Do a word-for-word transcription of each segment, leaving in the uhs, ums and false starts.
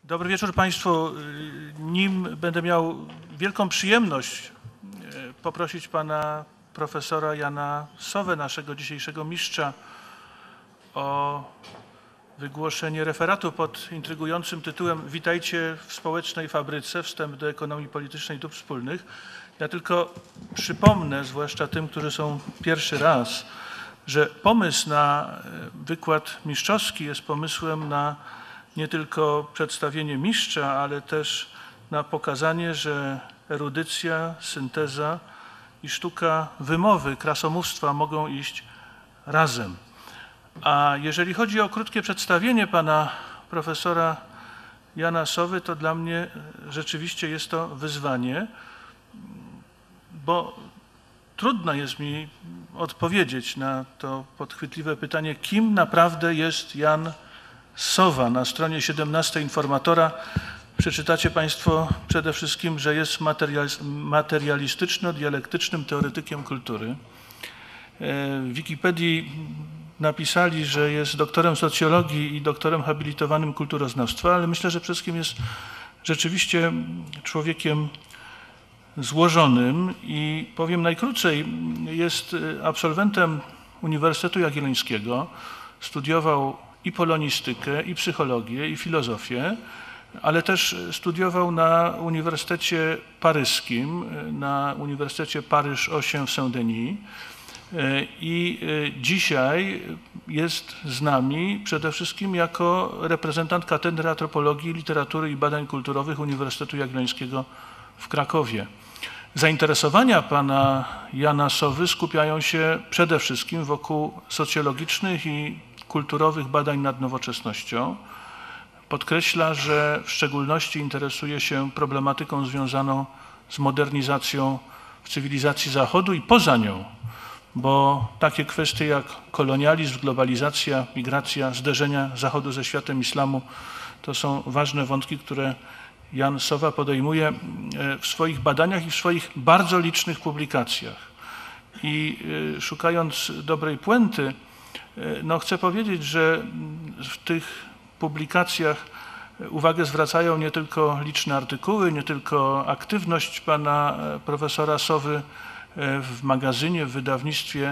Dobry wieczór Państwu. Nim będę miał wielką przyjemność poprosić pana profesora Jana Sowę, naszego dzisiejszego mistrza, o wygłoszenie referatu pod intrygującym tytułem „Witajcie w społecznej fabryce. Wstęp do ekonomii politycznej dóbr wspólnych”. Ja tylko przypomnę, zwłaszcza tym, którzy są pierwszy raz, że pomysł na wykład mistrzowski jest pomysłem na nie tylko przedstawienie mistrza, ale też na pokazanie, że erudycja, synteza i sztuka wymowy, krasomówstwa mogą iść razem. A jeżeli chodzi o krótkie przedstawienie pana profesora Jana Sowy, to dla mnie rzeczywiście jest to wyzwanie, bo trudno jest mi odpowiedzieć na to podchwytliwe pytanie, kim naprawdę jest Jan Sowa. Na stronie siedemnastej Informatora przeczytacie Państwo przede wszystkim, że jest materialistyczno-dialektycznym teoretykiem kultury. W Wikipedii napisali, że jest doktorem socjologii i doktorem habilitowanym kulturoznawstwa, ale myślę, że przede wszystkim jest rzeczywiście człowiekiem złożonym i powiem najkrócej, jest absolwentem Uniwersytetu Jagiellońskiego, studiował i polonistykę, i psychologię, i filozofię, ale też studiował na Uniwersytecie Paryskim, na Uniwersytecie Paryż osiem w Saint-Denis i dzisiaj jest z nami przede wszystkim jako reprezentant Katedry Antropologii, Literatury i Badań Kulturowych Uniwersytetu Jagiellońskiego w Krakowie. Zainteresowania pana Jana Sowy skupiają się przede wszystkim wokół socjologicznych i kulturowych badań nad nowoczesnością. Podkreśla, że w szczególności interesuje się problematyką związaną z modernizacją w cywilizacji Zachodu i poza nią, bo takie kwestie jak kolonializm, globalizacja, migracja, zderzenia Zachodu ze światem islamu to są ważne wątki, które Jan Sowa podejmuje w swoich badaniach i w swoich bardzo licznych publikacjach. I szukając dobrej puenty, no chcę powiedzieć, że w tych publikacjach uwagę zwracają nie tylko liczne artykuły, nie tylko aktywność pana profesora Sowy w magazynie, w wydawnictwie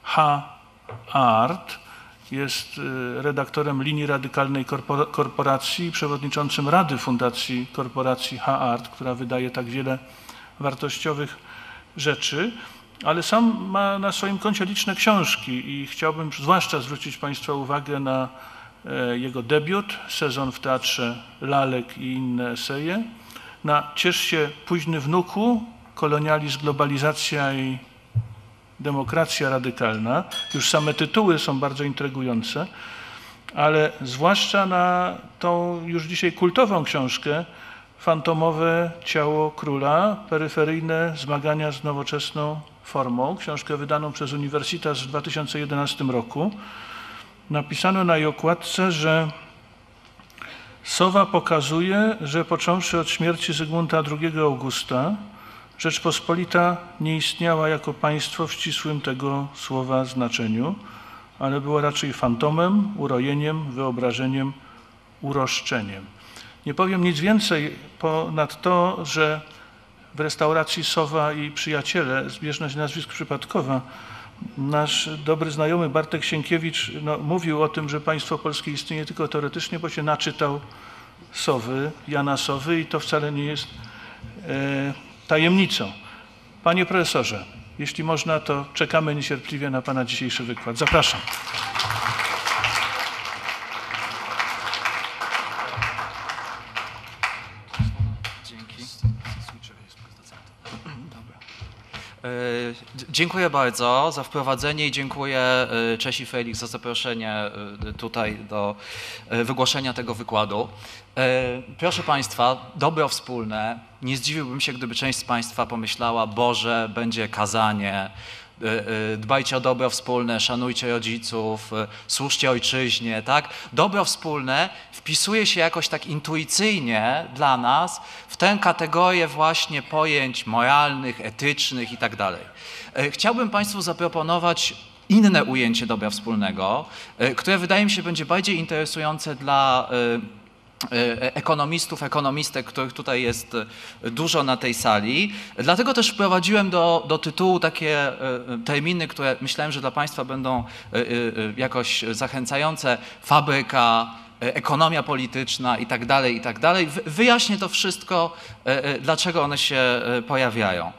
H-Art. Jest redaktorem linii radykalnej korporacji i przewodniczącym Rady Fundacji Korporacji H-Art, która wydaje tak wiele wartościowych rzeczy, ale sam ma na swoim koncie liczne książki i chciałbym zwłaszcza zwrócić Państwa uwagę na jego debiut, Sezon w Teatrze Lalek i inne eseje, na Ciesz się późny wnuku, kolonializm, globalizacja i demokracja radykalna. Już same tytuły są bardzo intrygujące, ale zwłaszcza na tą już dzisiaj kultową książkę Fantomowe ciało króla, peryferyjne zmagania z nowoczesną formą. Książkę wydaną przez Uniwersytas w dwa tysiące jedenastym roku. Napisano na jej okładce, że Sowa pokazuje, że począwszy od śmierci Zygmunta drugiego Augusta, Rzeczpospolita nie istniała jako państwo w ścisłym tego słowa znaczeniu, ale była raczej fantomem, urojeniem, wyobrażeniem, uroszczeniem. Nie powiem nic więcej ponad to, że w restauracji Sowa i Przyjaciele, zbieżność nazwisk przypadkowa, nasz dobry znajomy Bartek Sienkiewicz no, mówił o tym, że państwo polskie istnieje tylko teoretycznie, bo się naczytał Sowy, Jana Sowy i to wcale nie jest e, tajemnicą. Panie profesorze, jeśli można, to czekamy niecierpliwie na pana dzisiejszy wykład. Zapraszam. Dziękuję bardzo za wprowadzenie i dziękuję Czesi Felix za zaproszenie tutaj do wygłoszenia tego wykładu. Proszę Państwa, dobro wspólne. Nie zdziwiłbym się, gdyby część z Państwa pomyślała, Boże, będzie kazanie, dbajcie o dobro wspólne, szanujcie rodziców, służcie ojczyźnie, tak? Dobro wspólne wpisuje się jakoś tak intuicyjnie dla nas w tę kategorię właśnie pojęć moralnych, etycznych i tak dalej. Chciałbym Państwu zaproponować inne ujęcie dobra wspólnego, które wydaje mi się będzie bardziej interesujące dla ekonomistów, ekonomistek, których tutaj jest dużo na tej sali. Dlatego też wprowadziłem do, do tytułu takie terminy, które myślałem, że dla Państwa będą jakoś zachęcające. Fabryka, ekonomia polityczna i tak dalej, i tak dalej. Wyjaśnię to wszystko, dlaczego one się pojawiają.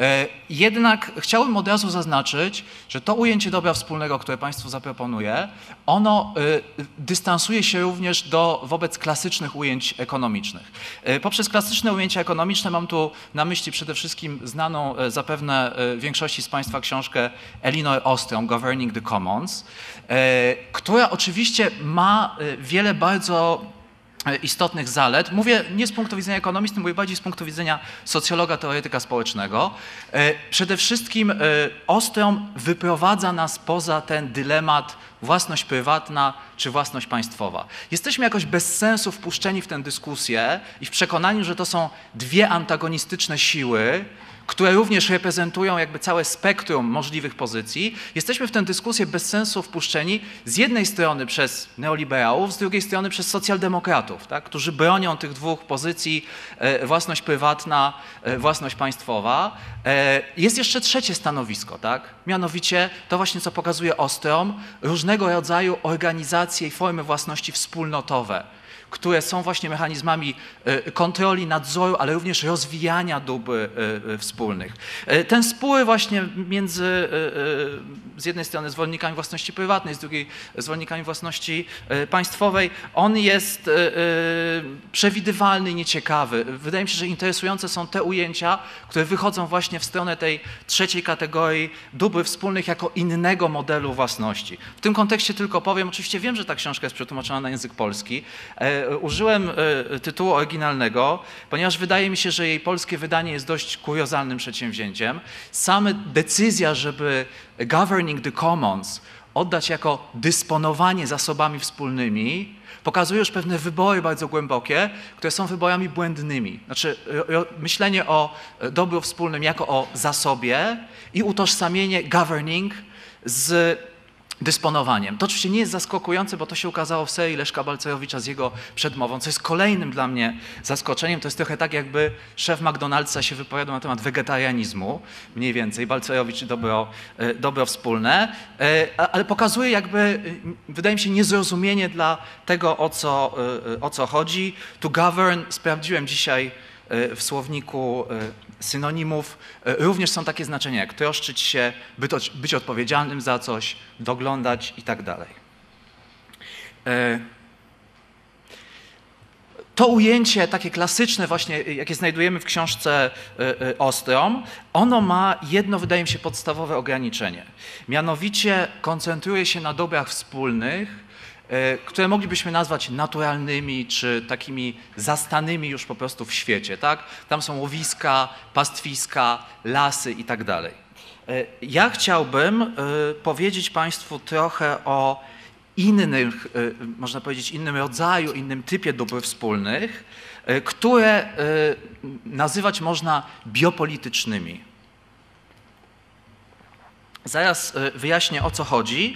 Jednak chciałbym od razu zaznaczyć, że to ujęcie dobra wspólnego, które Państwu zaproponuję, ono dystansuje się również do, wobec klasycznych ujęć ekonomicznych. Poprzez klasyczne ujęcia ekonomiczne mam tu na myśli przede wszystkim znaną zapewne większości z Państwa książkę Elinor Ostrom, Governing the Commons, która oczywiście ma wiele bardzo istotnych zalet. Mówię nie z punktu widzenia ekonomisty, mówię bardziej z punktu widzenia socjologa, teoretyka społecznego. Przede wszystkim Ostrom wyprowadza nas poza ten dylemat własność prywatna czy własność państwowa. Jesteśmy jakoś bez sensu wpuszczeni w tę dyskusję i w przekonaniu, że to są dwie antagonistyczne siły, które również reprezentują jakby całe spektrum możliwych pozycji. Jesteśmy w tę dyskusję bez sensu wpuszczeni z jednej strony przez neoliberałów, z drugiej strony przez socjaldemokratów, tak, którzy bronią tych dwóch pozycji, e, własność prywatna, e, własność państwowa. E, jest jeszcze trzecie stanowisko, tak, mianowicie to właśnie, co pokazuje Ostrom, różnego rodzaju organizacje i formy własności wspólnotowe, które są właśnie mechanizmami kontroli, nadzoru, ale również rozwijania dóbr wspólnych. Ten spór właśnie między z jednej strony zwolennikami własności prywatnej, z drugiej zwolennikami własności państwowej, on jest przewidywalny i nieciekawy. Wydaje mi się, że interesujące są te ujęcia, które wychodzą właśnie w stronę tej trzeciej kategorii dóbr wspólnych jako innego modelu własności. W tym kontekście tylko powiem, oczywiście wiem, że ta książka jest przetłumaczona na język polski. Użyłem tytułu oryginalnego, ponieważ wydaje mi się, że jej polskie wydanie jest dość kuriozalnym przedsięwzięciem. Sama decyzja, żeby Governing the Commons oddać jako dysponowanie zasobami wspólnymi, pokazuje już pewne wybory bardzo głębokie, które są wyborami błędnymi. Znaczy myślenie o dobru wspólnym jako o zasobie i utożsamienie governing z dysponowaniem. To oczywiście nie jest zaskakujące, bo to się ukazało w serii Leszka Balcerowicza z jego przedmową, co jest kolejnym dla mnie zaskoczeniem. To jest trochę tak, jakby szef McDonald'sa się wypowiadał na temat wegetarianizmu, mniej więcej, Balcerowicz i dobro, dobro wspólne, ale pokazuje jakby, wydaje mi się, niezrozumienie dla tego, o co, o co chodzi. To govern, sprawdziłem dzisiaj w słowniku synonimów, również są takie znaczenia jak troszczyć się, być, być odpowiedzialnym za coś, doglądać i tak dalej. To ujęcie takie klasyczne właśnie, jakie znajdujemy w książce Ostrom, ono ma jedno, wydaje mi się, podstawowe ograniczenie. Mianowicie koncentruje się na dobrach wspólnych, które moglibyśmy nazwać naturalnymi, czy takimi zastanymi już po prostu w świecie, tak? Tam są łowiska, pastwiska, lasy i tak dalej. Ja chciałbym powiedzieć Państwu trochę o innych, można powiedzieć, innym rodzaju, innym typie dóbr wspólnych, które nazywać można biopolitycznymi. Zaraz wyjaśnię, o co chodzi.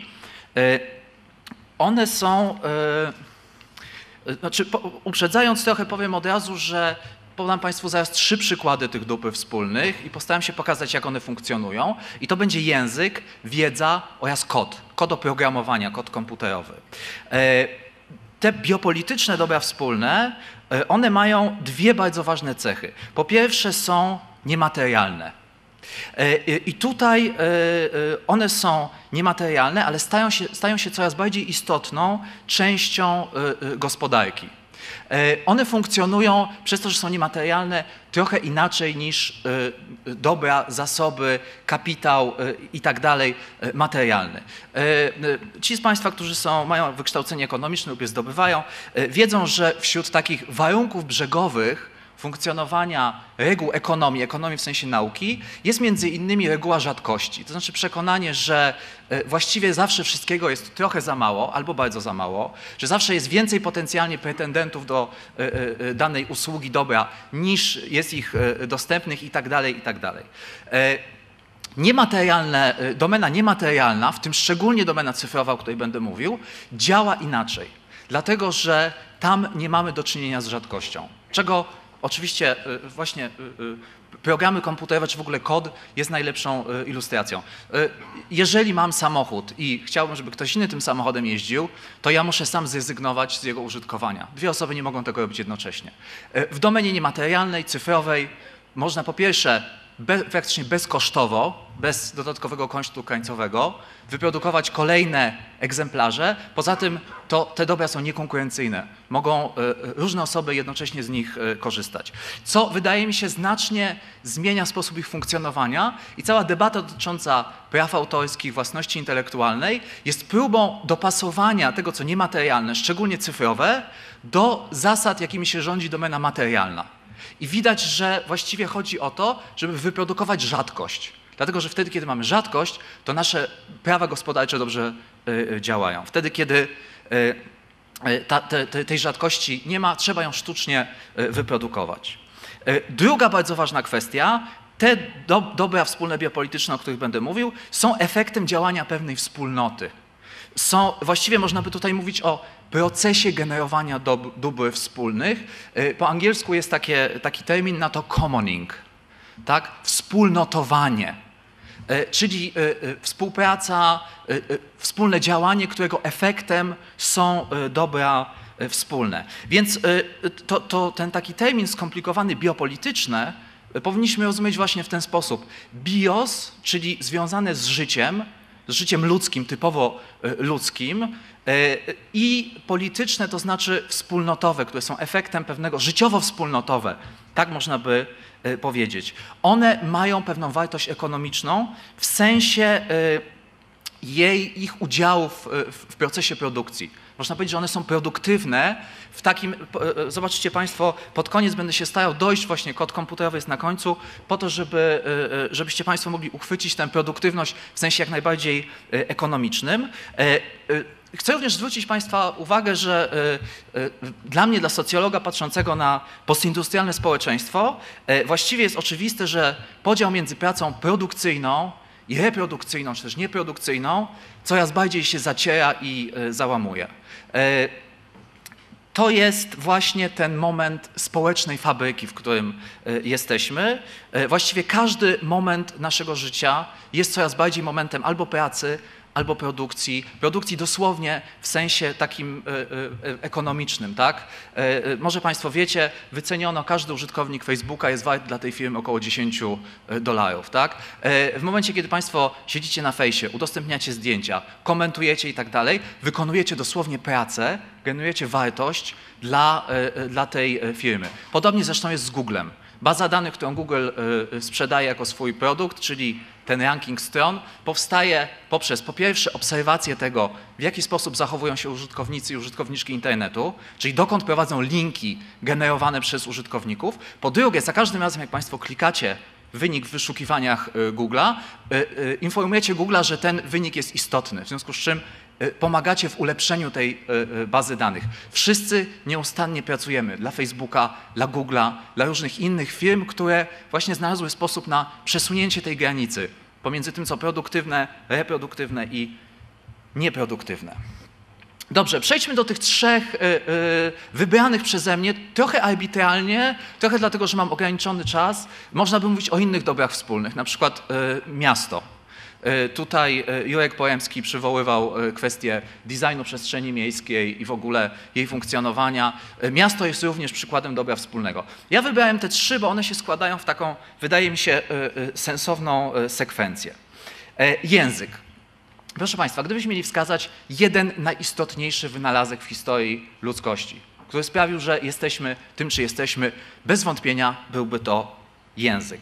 One są, yy, znaczy po, uprzedzając trochę powiem od razu, że podam Państwu zaraz trzy przykłady tych dóbr wspólnych i postaram się pokazać, jak one funkcjonują. I to będzie język, wiedza oraz kod, kod oprogramowania, kod komputerowy. Yy, te biopolityczne dobra wspólne, yy, one mają dwie bardzo ważne cechy. Po pierwsze są niematerialne. I tutaj one są niematerialne, ale stają się, stają się coraz bardziej istotną częścią gospodarki. One funkcjonują przez to, że są niematerialne, trochę inaczej niż dobra, zasoby, kapitał i tak dalej materialny. Ci z Państwa, którzy są, mają wykształcenie ekonomiczne lub je zdobywają, wiedzą, że wśród takich warunków brzegowych funkcjonowania reguł ekonomii, ekonomii w sensie nauki, jest między innymi reguła rzadkości. To znaczy przekonanie, że właściwie zawsze wszystkiego jest trochę za mało albo bardzo za mało, że zawsze jest więcej potencjalnie pretendentów do danej usługi, dobra, niż jest ich dostępnych i tak dalej, i tak dalej. Niematerialne, domena niematerialna, w tym szczególnie domena cyfrowa, o której będę mówił, działa inaczej. Dlatego, że tam nie mamy do czynienia z rzadkością. Czego oczywiście właśnie programy komputerowe, czy w ogóle kod jest najlepszą ilustracją. Jeżeli mam samochód i chciałbym, żeby ktoś inny tym samochodem jeździł, to ja muszę sam zrezygnować z jego użytkowania. Dwie osoby nie mogą tego robić jednocześnie. W domenie niematerialnej, cyfrowej można po pierwsze Be, praktycznie bezkosztowo, bez dodatkowego kosztu krańcowego, wyprodukować kolejne egzemplarze. Poza tym to, te dobra są niekonkurencyjne. Mogą y, różne osoby jednocześnie z nich y, korzystać. Co wydaje mi się znacznie zmienia sposób ich funkcjonowania i cała debata dotycząca praw autorskich, własności intelektualnej jest próbą dopasowania tego, co niematerialne, szczególnie cyfrowe, do zasad, jakimi się rządzi domena materialna. I widać, że właściwie chodzi o to, żeby wyprodukować rzadkość. Dlatego, że wtedy, kiedy mamy rzadkość, to nasze prawa gospodarcze dobrze y, działają. Wtedy, kiedy y, ta, te, te, tej rzadkości nie ma, trzeba ją sztucznie y, wyprodukować. Y, druga bardzo ważna kwestia, te do, dobra wspólne biopolityczne, o których będę mówił, są efektem działania pewnej wspólnoty. Są, właściwie można by tutaj mówić o procesie generowania dob, dóbr wspólnych. Po angielsku jest takie, taki termin na to commoning, tak? Wspólnotowanie, czyli współpraca, wspólne działanie, którego efektem są dobra wspólne. Więc to, to, ten taki termin skomplikowany biopolityczne powinniśmy rozumieć właśnie w ten sposób. Bios, czyli związane z życiem, z życiem ludzkim, typowo ludzkim, i polityczne, to znaczy wspólnotowe, które są efektem pewnego, życiowo-wspólnotowe, tak można by powiedzieć. One mają pewną wartość ekonomiczną w sensie jej, ich udziałów w procesie produkcji. Można powiedzieć, że one są produktywne w takim, zobaczycie Państwo, pod koniec będę się starał dojść, właśnie kod komputerowy jest na końcu, po to, żeby, żebyście Państwo mogli uchwycić tę produktywność w sensie jak najbardziej ekonomicznym. Chcę również zwrócić Państwa uwagę, że dla mnie, dla socjologa patrzącego na postindustrialne społeczeństwo, właściwie jest oczywiste, że podział między pracą produkcyjną i reprodukcyjną, czy też nieprodukcyjną, coraz bardziej się zaciera i załamuje. To jest właśnie ten moment społecznej fabryki, w którym jesteśmy. Właściwie każdy moment naszego życia jest coraz bardziej momentem albo pracy, albo produkcji, produkcji dosłownie w sensie takim ekonomicznym, tak? Może Państwo wiecie, wyceniono, każdy użytkownik Facebooka jest wart dla tej firmy około dziesięć dolarów, tak? W momencie, kiedy Państwo siedzicie na fejsie, udostępniacie zdjęcia, komentujecie i tak dalej, wykonujecie dosłownie pracę, generujecie wartość dla, dla tej firmy. Podobnie zresztą jest z Googlem. Baza danych, którą Google sprzedaje jako swój produkt, czyli ten ranking stron, powstaje poprzez po pierwsze obserwację tego, w jaki sposób zachowują się użytkownicy i użytkowniczki internetu, czyli dokąd prowadzą linki generowane przez użytkowników. Po drugie, za każdym razem, jak Państwo klikacie wynik w wyszukiwaniach Google'a, informujecie Google'a, że ten wynik jest istotny, w związku z czym pomagacie w ulepszeniu tej bazy danych. Wszyscy nieustannie pracujemy dla Facebooka, dla Google'a, dla różnych innych firm, które właśnie znalazły sposób na przesunięcie tej granicy pomiędzy tym, co produktywne, reproduktywne i nieproduktywne. Dobrze, przejdźmy do tych trzech y, y, wybranych przeze mnie, trochę arbitralnie, trochę dlatego, że mam ograniczony czas. Można by mówić o innych dobrach wspólnych, na przykład y, miasto. Tutaj Jurek Poremski przywoływał kwestię designu przestrzeni miejskiej i w ogóle jej funkcjonowania. Miasto jest również przykładem dobra wspólnego. Ja wybrałem te trzy, bo one się składają w taką, wydaje mi się, sensowną sekwencję. Język. Proszę Państwa, gdybyśmy mieli wskazać jeden najistotniejszy wynalazek w historii ludzkości, który sprawił, że jesteśmy tym, czy jesteśmy, bez wątpienia byłby to język.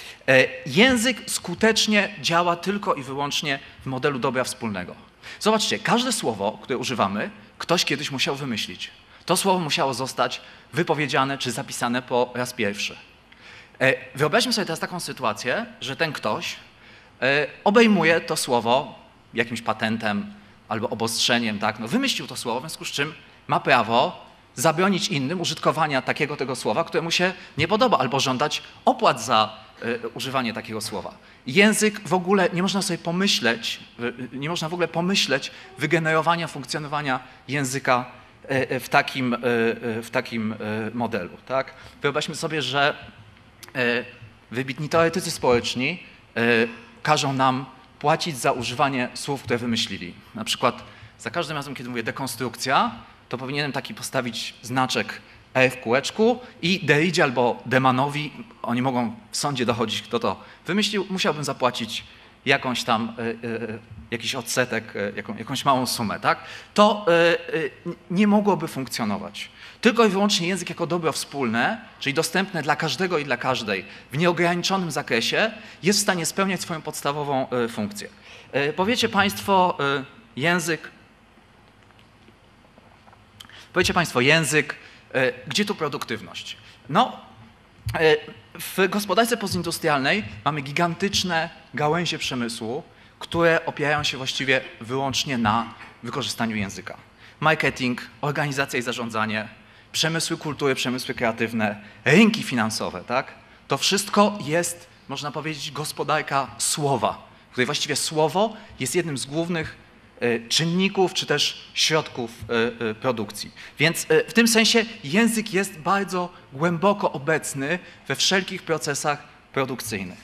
Język skutecznie działa tylko i wyłącznie w modelu dobra wspólnego. Zobaczcie, każde słowo, które używamy, ktoś kiedyś musiał wymyślić. To słowo musiało zostać wypowiedziane czy zapisane po raz pierwszy. Wyobraźmy sobie teraz taką sytuację, że ten ktoś obejmuje to słowo jakimś patentem albo obostrzeniem, tak? No, wymyślił to słowo, w związku z czym ma prawo zabronić innym użytkowania takiego tego słowa, które mu się nie podoba, albo żądać opłat za używanie takiego słowa. Język w ogóle, nie można sobie pomyśleć, nie można w ogóle pomyśleć wygenerowania, funkcjonowania języka w takim, w takim modelu. Tak? Wyobraźmy sobie, że wybitni teoretycy społeczni każą nam płacić za używanie słów, które wymyślili. Na przykład za każdym razem, kiedy mówię dekonstrukcja, to powinienem taki postawić znaczek E w kółeczku i Derridzie albo Demanowi, oni mogą w sądzie dochodzić, kto to wymyślił, musiałbym zapłacić jakąś tam, y, y, jakiś odsetek, y, jaką, jakąś małą sumę, tak? To y, y, nie mogłoby funkcjonować. Tylko i wyłącznie język jako dobro wspólne, czyli dostępne dla każdego i dla każdej w nieograniczonym zakresie, jest w stanie spełniać swoją podstawową y, funkcję. Y, powiecie Państwo y, język, powiecie Państwo język, y, gdzie tu produktywność? No, y, w gospodarce postindustrialnej mamy gigantyczne gałęzie przemysłu, które opierają się właściwie wyłącznie na wykorzystaniu języka. Marketing, organizacja i zarządzanie, przemysły kultury, przemysły kreatywne, rynki finansowe, tak? To wszystko jest, można powiedzieć, gospodarka słowa, w której właściwie słowo jest jednym z głównych y, czynników czy też środków y, y, produkcji. Więc y, w tym sensie język jest bardzo głęboko obecny we wszelkich procesach produkcyjnych.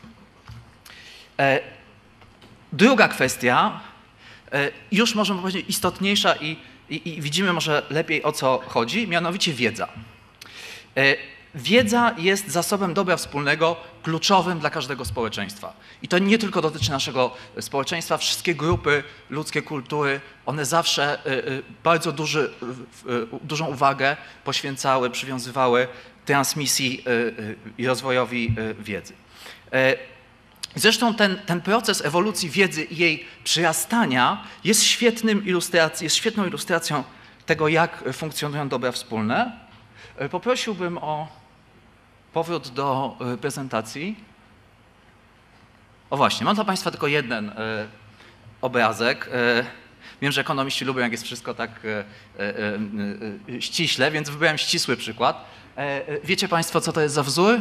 E, druga kwestia, e, już możemy powiedzieć istotniejsza i I, I widzimy może lepiej, o co chodzi, mianowicie wiedza. E, wiedza jest zasobem dobra wspólnego kluczowym dla każdego społeczeństwa. I to nie tylko dotyczy naszego społeczeństwa, wszystkie grupy ludzkie, kultury, one zawsze e, e, bardzo duży, e, dużą uwagę poświęcały, przywiązywały transmisji e, e, i rozwojowi e, wiedzy. E, Zresztą ten, ten proces ewolucji wiedzy i jej przyrastania jest, świetnym ilustrac- jest świetną ilustracją tego, jak funkcjonują dobra wspólne. Poprosiłbym o powrót do prezentacji. O właśnie, mam dla Państwa tylko jeden obrazek. Wiem, że ekonomiści lubią, jak jest wszystko tak ściśle, więc wybrałem ścisły przykład. Wiecie Państwo, co to jest za wzór?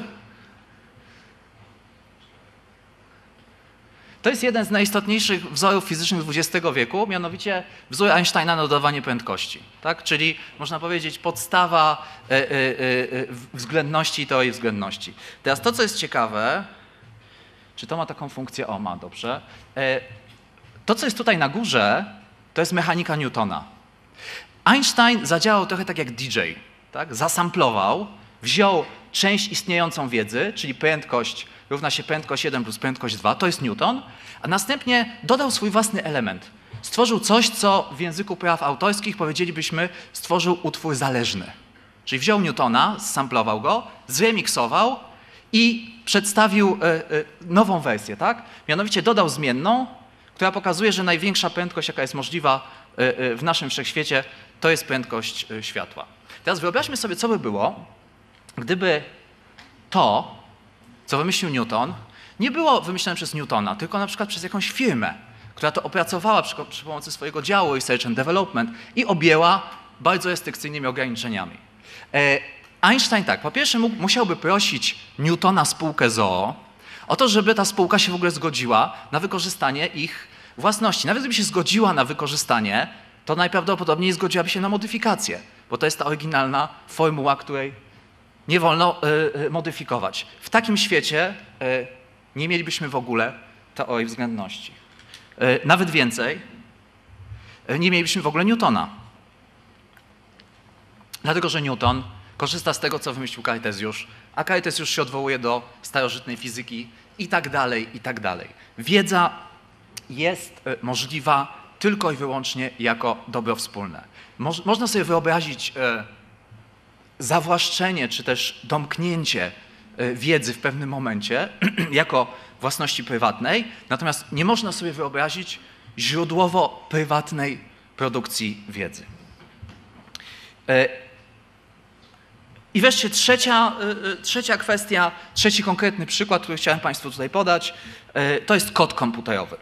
To jest jeden z najistotniejszych wzorów fizycznych dwudziestego wieku, mianowicie wzór Einsteina na dodawanie prędkości. Tak? Czyli można powiedzieć podstawa y, y, y, względności i teorii względności. Teraz to, co jest ciekawe, czy to ma taką funkcję? O, ma, dobrze. Y, to, co jest tutaj na górze, to jest mechanika Newtona. Einstein zadziałał trochę tak jak D J. Tak? Zasamplował, wziął część istniejącą wiedzy, czyli prędkość równa się prędkość jeden plus prędkość dwa, to jest Newton, a następnie dodał swój własny element. Stworzył coś, co w języku praw autorskich powiedzielibyśmy stworzył utwór zależny. Czyli wziął Newtona, zsamplował go, zremiksował i przedstawił y, y, nową wersję, tak? Mianowicie dodał zmienną, która pokazuje, że największa prędkość, jaka jest możliwa y, y, w naszym wszechświecie, to jest prędkość y, światła. Teraz wyobraźmy sobie, co by było, gdyby to, co wymyślił Newton, nie było wymyślone przez Newtona, tylko na przykład przez jakąś firmę, która to opracowała przy, przy pomocy swojego działu Research and Development i objęła bardzo restrykcyjnymi ograniczeniami. E, Einstein tak, po pierwsze mógł, musiałby prosić Newtona spółkę z o o o to, żeby ta spółka się w ogóle zgodziła na wykorzystanie ich własności. Nawet gdyby się zgodziła na wykorzystanie, to najprawdopodobniej zgodziłaby się na modyfikację, bo to jest ta oryginalna formuła, której nie wolno y, y, modyfikować. W takim świecie y, nie mielibyśmy w ogóle teorii względności. Y, nawet więcej, y, nie mielibyśmy w ogóle Newtona. Dlatego, że Newton korzysta z tego, co wymyślił Kartezjusz, a Kartezjusz się odwołuje do starożytnej fizyki i tak dalej, i tak dalej. Wiedza jest y, możliwa tylko i wyłącznie jako dobro wspólne. Moż, można sobie wyobrazić y, zawłaszczenie czy też domknięcie wiedzy w pewnym momencie jako własności prywatnej, natomiast nie można sobie wyobrazić źródłowo prywatnej produkcji wiedzy. I wreszcie trzecia, trzecia kwestia, trzeci konkretny przykład, który chciałem Państwu tutaj podać, to jest kod komputerowy.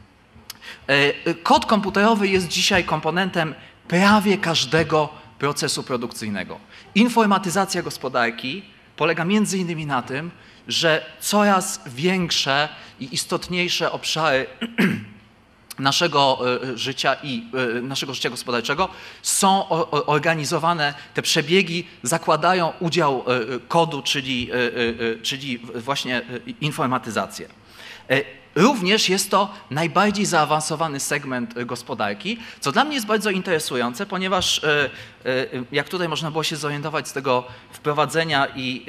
Kod komputerowy jest dzisiaj komponentem prawie każdego procesu produkcyjnego. Informatyzacja gospodarki polega między innymi na tym, że coraz większe i istotniejsze obszary naszego życia i naszego życia gospodarczego są organizowane, te przebiegi zakładają udział kodu, czyli, czyli właśnie informatyzację. Również jest to najbardziej zaawansowany segment gospodarki, co dla mnie jest bardzo interesujące, ponieważ jak tutaj można było się zorientować z tego wprowadzenia i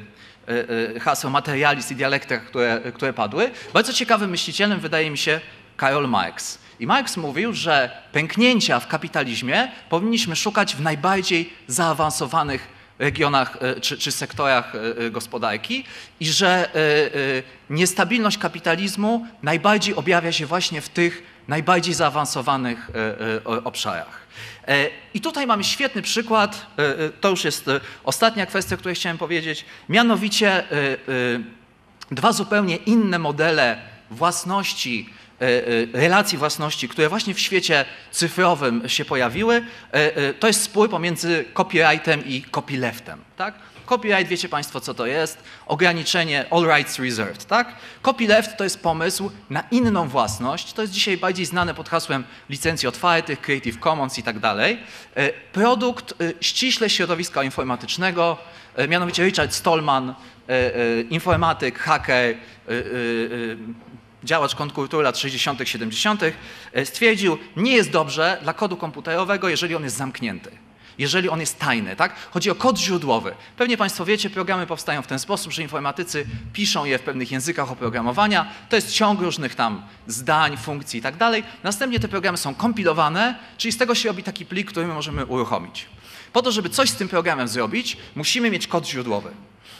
haseł materializm i dialektyka, które, które padły, bardzo ciekawym myślicielem wydaje mi się Karl Marx. I Marx mówił, że pęknięcia w kapitalizmie powinniśmy szukać w najbardziej zaawansowanych regionach czy, czy sektorach gospodarki i że niestabilność kapitalizmu najbardziej objawia się właśnie w tych najbardziej zaawansowanych obszarach. I tutaj mamy świetny przykład, to już jest ostatnia kwestia, o której chciałem powiedzieć, mianowicie dwa zupełnie inne modele własności, relacji własności, które właśnie w świecie cyfrowym się pojawiły, to jest spór pomiędzy copyrightem i copyleftem. Tak? Copyright, wiecie Państwo, co to jest? Ograniczenie all rights reserved. Tak? Copyleft to jest pomysł na inną własność. To jest dzisiaj bardziej znane pod hasłem licencji otwartych, Creative Commons i tak dalej. Produkt ściśle środowiska informatycznego, mianowicie Richard Stallman, informatyk, haker, działacz kontrkultury lat sześćdziesiątych, siedemdziesiątych, stwierdził, nie jest dobrze dla kodu komputerowego, jeżeli on jest zamknięty, jeżeli on jest tajny. Tak? Chodzi o kod źródłowy. Pewnie Państwo wiecie, programy powstają w ten sposób, że informatycy piszą je w pewnych językach oprogramowania. To jest ciąg różnych tam zdań, funkcji i tak dalej. Następnie te programy są kompilowane, czyli z tego się robi taki plik, który my możemy uruchomić. Po to, żeby coś z tym programem zrobić, musimy mieć kod źródłowy.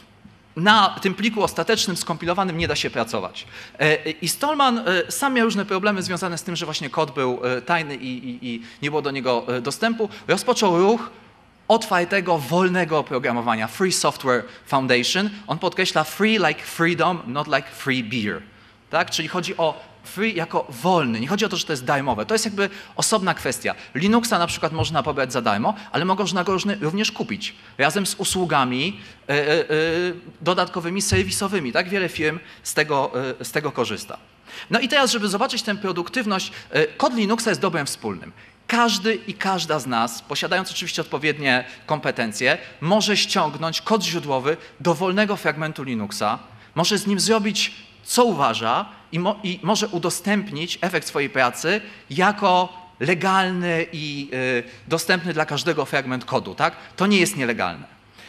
Na tym pliku ostatecznym, skompilowanym nie da się pracować. I Stallman sam miał różne problemy związane z tym, że właśnie kod był tajny i, i, i nie było do niego dostępu. Rozpoczął ruch otwartego, wolnego oprogramowania, Free Software Foundation. On podkreśla free like freedom, not like free beer. Tak? Czyli chodzi o free jako wolny. Nie chodzi o to, że to jest darmowe. To jest jakby osobna kwestia. Linuxa na przykład można pobrać za darmo, ale można go również kupić. Razem z usługami yy, yy, dodatkowymi, serwisowymi. Tak? Wiele firm z tego, yy, z tego korzysta. No i teraz, żeby zobaczyć tę produktywność, yy, kod Linuxa jest dobrem wspólnym. Każdy i każda z nas, posiadając oczywiście odpowiednie kompetencje, może ściągnąć kod źródłowy dowolnego fragmentu Linuxa, może z nim zrobić, co uważa i, mo i może udostępnić efekt swojej pracy jako legalny i y, dostępny dla każdego fragment kodu. Tak? To nie jest nielegalne.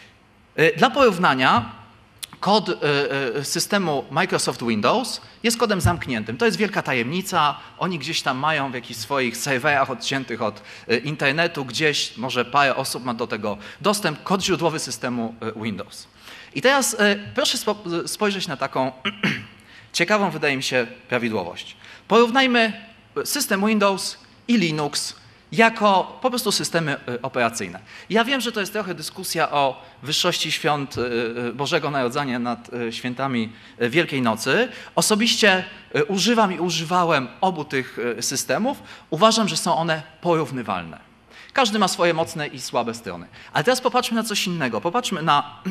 Y, dla porównania kod y, y, systemu Microsoft Windows jest kodem zamkniętym. To jest wielka tajemnica. Oni gdzieś tam mają w jakichś swoich serwerach odciętych od y, internetu, gdzieś może parę osób ma do tego dostęp. Kod źródłowy systemu y, Windows. I teraz y, proszę spo spojrzeć na taką ciekawą, wydaje mi się, prawidłowość. Porównajmy system Windows i Linux jako po prostu systemy operacyjne. Ja wiem, że to jest trochę dyskusja o wyższości świąt Bożego Narodzenia nad świętami Wielkiej Nocy. Osobiście używam i używałem obu tych systemów. Uważam, że są one porównywalne. Każdy ma swoje mocne i słabe strony. Ale teraz popatrzmy na coś innego. Popatrzmy na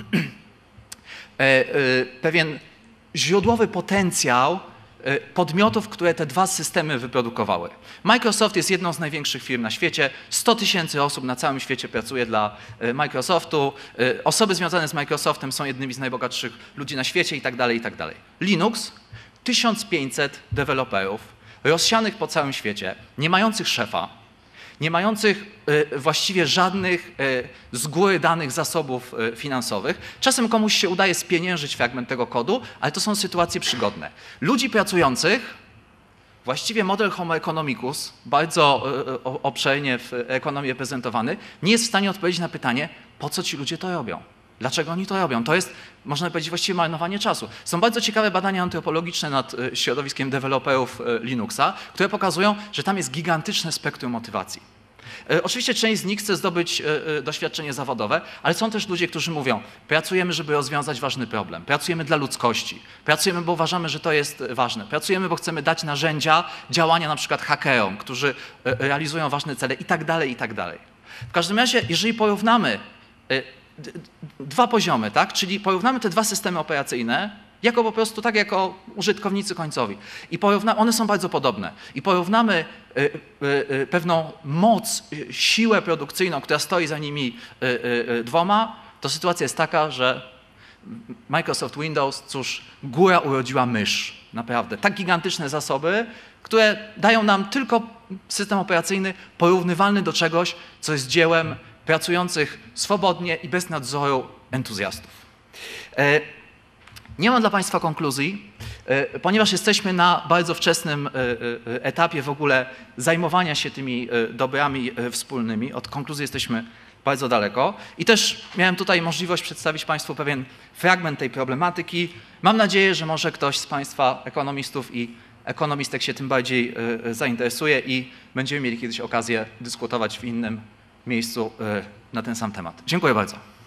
pewien źródłowy potencjał podmiotów, które te dwa systemy wyprodukowały. Microsoft jest jedną z największych firm na świecie. sto tysięcy osób na całym świecie pracuje dla Microsoftu. Osoby związane z Microsoftem są jednymi z najbogatszych ludzi na świecie i tak dalej, i tak dalej. Linux, tysiąc pięćset deweloperów rozsianych po całym świecie, nie mających szefa, nie mających y, właściwie żadnych y, z góry danych zasobów y, finansowych. Czasem komuś się udaje spieniężyć fragment tego kodu, ale to są sytuacje przygodne. Ludzi pracujących, właściwie model Homo economicus, bardzo y, y, obszernie w ekonomii prezentowany, nie jest w stanie odpowiedzieć na pytanie, po co ci ludzie to robią. Dlaczego oni to robią? To jest, można powiedzieć, właściwie marnowanie czasu. Są bardzo ciekawe badania antropologiczne nad środowiskiem deweloperów Linuxa, które pokazują, że tam jest gigantyczne spektrum motywacji. Oczywiście część z nich chce zdobyć doświadczenie zawodowe, ale są też ludzie, którzy mówią, pracujemy, żeby rozwiązać ważny problem, pracujemy dla ludzkości, pracujemy, bo uważamy, że to jest ważne, pracujemy, bo chcemy dać narzędzia działania na przykład hakerom, którzy realizują ważne cele i tak dalej, i tak dalej. W każdym razie, jeżeli porównamy dwa poziomy, tak? Czyli porównamy te dwa systemy operacyjne, jako po prostu tak jako użytkownicy końcowi. I porówna, one są bardzo podobne. I porównamy y, y, y, pewną moc, y, siłę produkcyjną, która stoi za nimi y, y, y, dwoma, to sytuacja jest taka, że Microsoft Windows, cóż, góra urodziła mysz. Naprawdę. Tak gigantyczne zasoby, które dają nam tylko system operacyjny porównywalny do czegoś, co jest dziełem pracujących swobodnie i bez nadzoru entuzjastów. E, Nie mam dla Państwa konkluzji, e, ponieważ jesteśmy na bardzo wczesnym e, e, etapie w ogóle zajmowania się tymi e, dobrami e, wspólnymi. Od konkluzji jesteśmy bardzo daleko. I też miałem tutaj możliwość przedstawić Państwu pewien fragment tej problematyki. Mam nadzieję, że może ktoś z Państwa ekonomistów i ekonomistek się tym bardziej e, zainteresuje i będziemy mieli kiedyś okazję dyskutować w innym miejscu e, na ten sam temat. Dziękuję bardzo.